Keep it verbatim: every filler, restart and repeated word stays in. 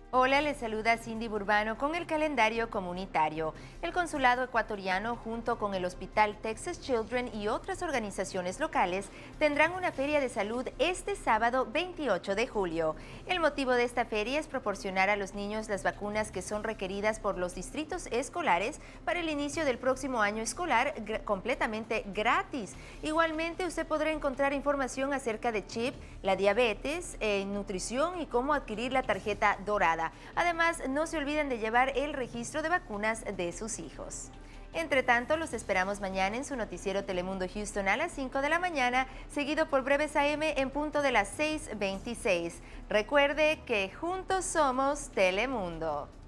Hola, les saluda Cindy Burbano con el calendario comunitario. El Consulado Ecuatoriano, junto con el Hospital Texas Children y otras organizaciones locales, tendrán una feria de salud este sábado veintiocho de julio. El motivo de esta feria es proporcionar a los niños las vacunas que son requeridas por los distritos escolares para el inicio del próximo año escolar gr- completamente gratis. Igualmente, usted podrá encontrar información acerca de chip, la diabetes, eh, nutrición y cómo adquirir la tarjeta dorada. Además, no se olviden de llevar el registro de vacunas de sus hijos. Entre tanto, los esperamos mañana en su noticiero Telemundo Houston a las cinco de la mañana, seguido por Breves A M en punto de las seis veintiséis. Recuerde que juntos somos Telemundo.